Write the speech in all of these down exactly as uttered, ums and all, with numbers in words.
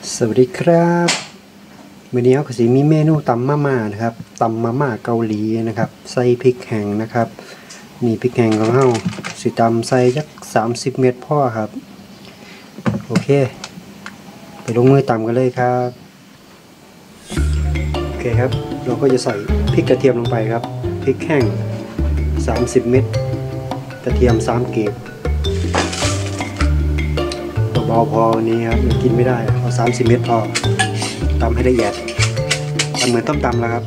สวัสดีครับวันนี้ก็สิมีเมนูตำมาม่านะครับตำมาม่าเกาหลีนะครับใส่พริกแห้งนะครับมีพริกแห้งของเราสิตำใส่จักสามสิบเม็ดพ่อครับโอเคไปลงมือตำกันเลยครับโอเคครับเราก็จะใส่พริกกระเทียมลงไปครับพริกแห้งสามสิบเม็ดกระเทียมสามเกล็ดเบาๆพอวันนี้ครับกินไม่ได้เอาสามสิบเม็ดพอตำให้ละเอียดทำเหมือนต้มตำแล้วครับ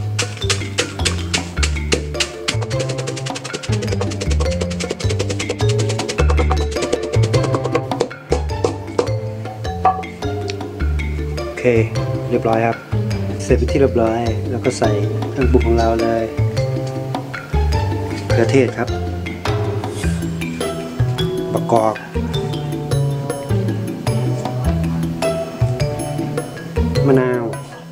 โอเคเรียบร้อยครับเสร็จไปที่เรียบร้อยแล้วก็ใส่เครื่องปรุงของเราเลยเกลือเทศครับประกอบมะนาว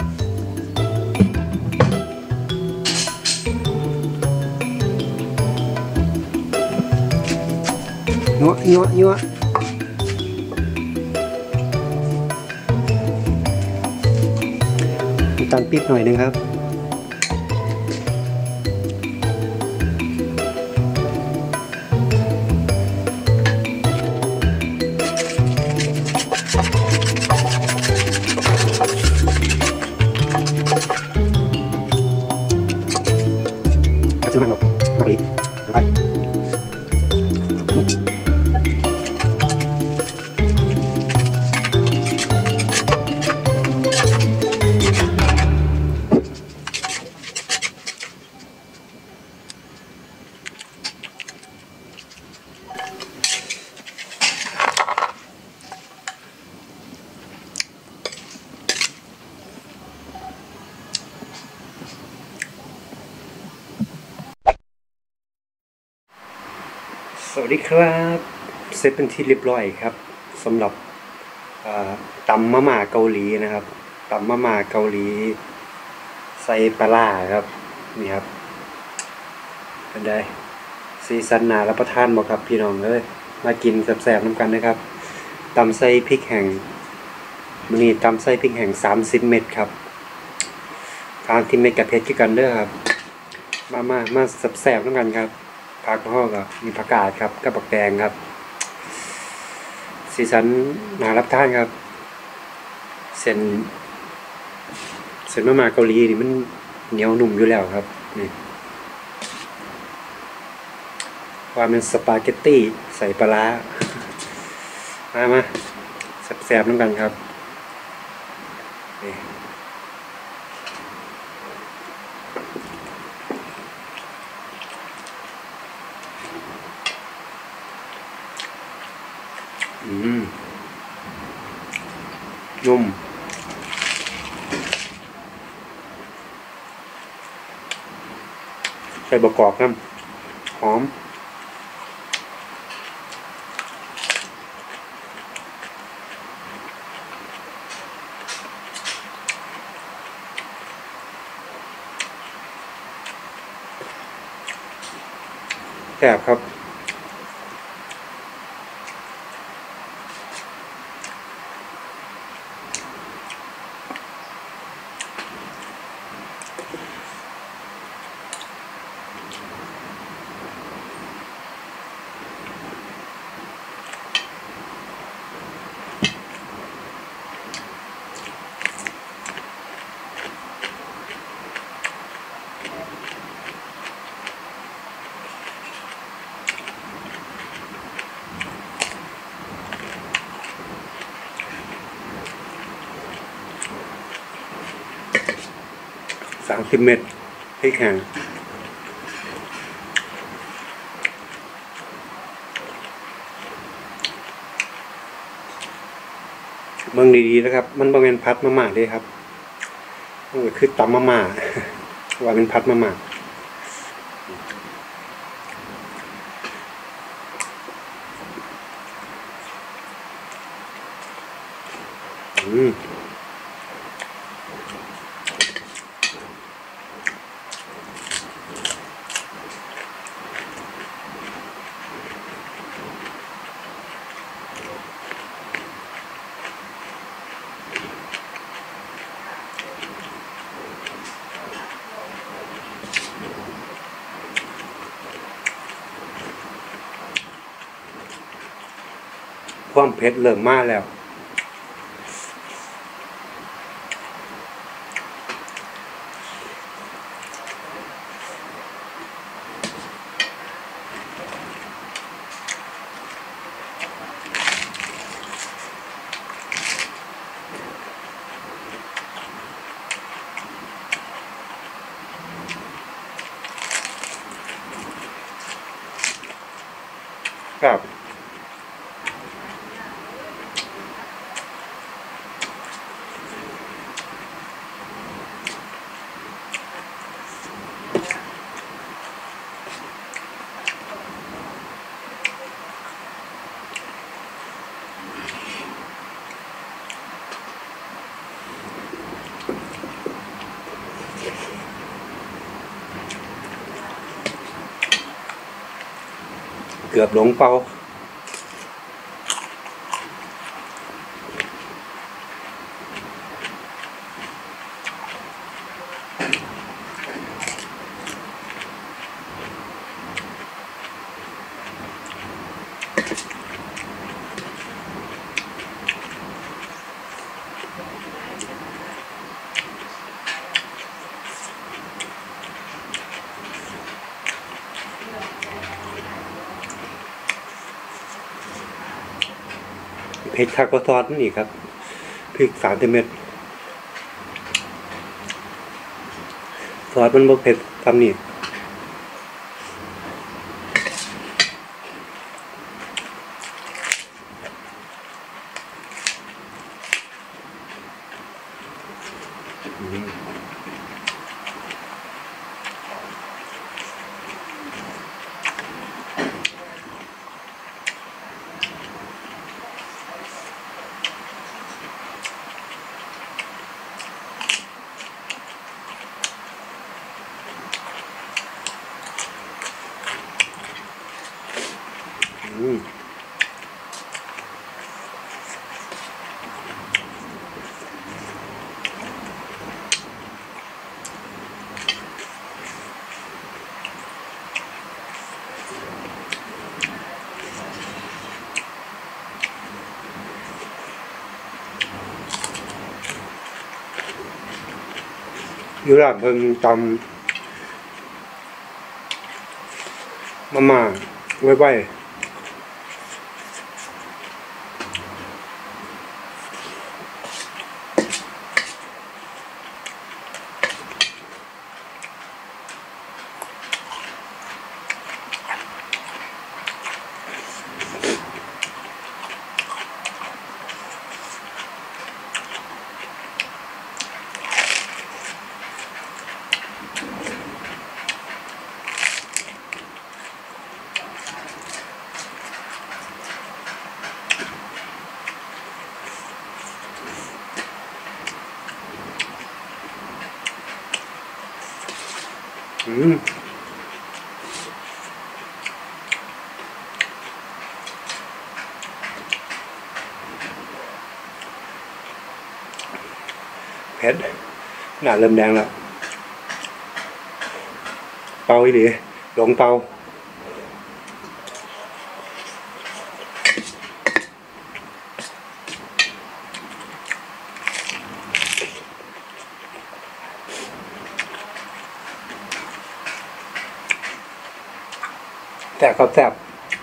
ยัวยัวยัวน้ำตาลปี๊บหน่อยนึงครับจะมันหรอกมาดิไปสวัสดีครับเสร็จเป็นที่เรียบร้อยครับสำหรับตำมะม่าเกาหลีนะครับตำมะม่าเกาหลีใส่ปลาร้าครับนี่ครับเป็นไงซีซันนารับประทานบอกครับพี่น้องเลยมากินแซ่บๆน้ำกันนะครับตำใส่พริกแห้งมื้อนี้ตำใส่พริกแห้งสามสิบเม็ดครับทานที่เม็ดกับเพชรกันเด้อครับมามามาแซ่บๆน้ำกันครับผักห่อกับมีผักกาดครับกับผักแดงครับสีสันน่ารับทานครับเส้นเส้นมะม่าเกาหลีนี่มันเหนียวนุ่มอยู่แล้วครับนี่ว่าเป็นสปาเกตตี้ใส่ปลาร้ามามาแซ่บๆน้ำกันครับนี่อืมนุ่มใส่บะกอกน้ำหอมแซ่บครับสามสิบเม็ดพริกแห้งเบิ่งดีๆนะครับมันบ่แม่นพัดมาม่าเด้ครับมันก็คือตำมาม่าว่าเป็นพัดมาม่าอืมความเผ็ดเริ่มมาแล้วครับเกือบหลงเป้าเผ็ดคักก็ซอสนี่ครับพริกสามสิบเม็ดซอสมันบ่เผ็ดทำนี่อืมอยู่ร้านเพิ่งตำมาม่าไว้ๆอืมเผ็ดหน้าเริ่มแดงแล้วเปาอีหลีหลงเปาแซ่บครับแซ่บ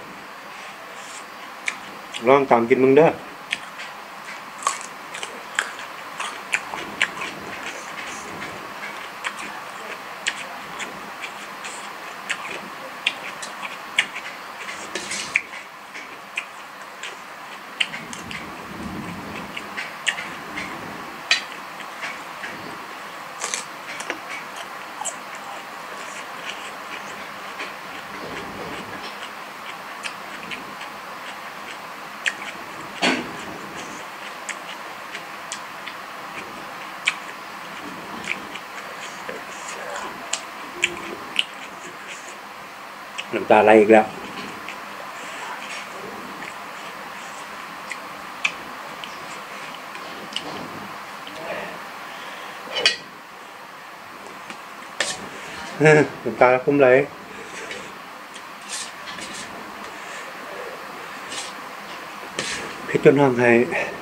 ลองตามกินมึงเด้อน้ำตาไหลอีกแล้วน้ำตาคุ้มไหลเพชรจนห้องให้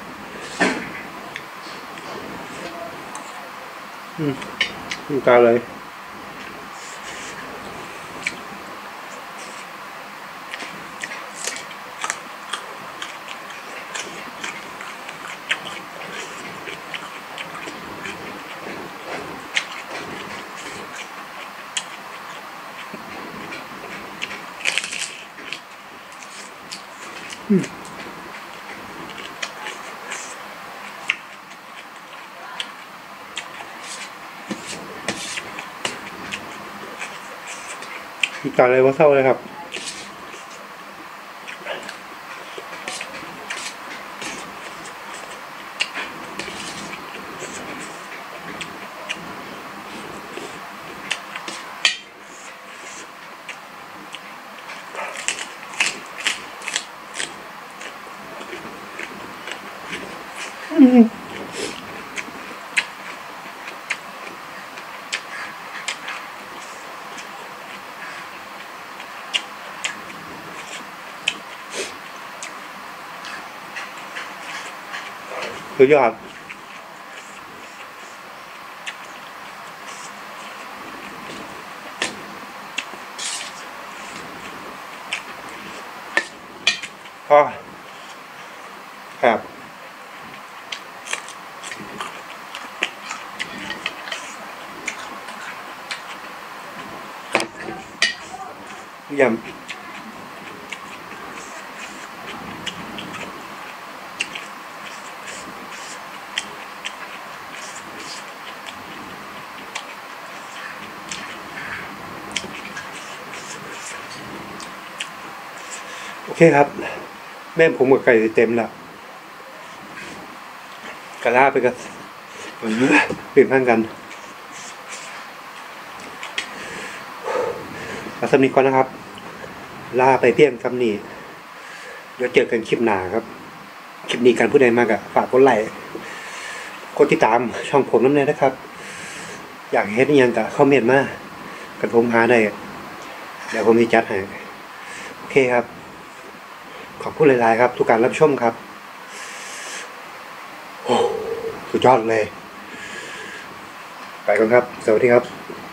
อืมน้ำตาเลยอืมน้ำตาเลยว่าเศร้าเลยครับอืมสุดยอดพอครับเยี่ยมโอเคครับแม่ผมกับไก่เต็มแล้วกระลาไปกันเปลี่ยนข้างกันเอาสำนีก่อนนะครับลาไปเพียงคำนี้เดี๋ยวเจอกันคลิปหน้าครับคลิปนี้การพูดใดมากอะฝากกดไลค์กดติดตามช่องผมน้ำเนยนะครับอยากเห็นยังกะคอมเมนต์มากันผมหาได้เดี๋ยวผมจะจัดให้โอเคครับขอบคุณหลายๆครับทุกการรับชมครับโอ้สุดยอดเลยไปกันครับสวัสดีครับ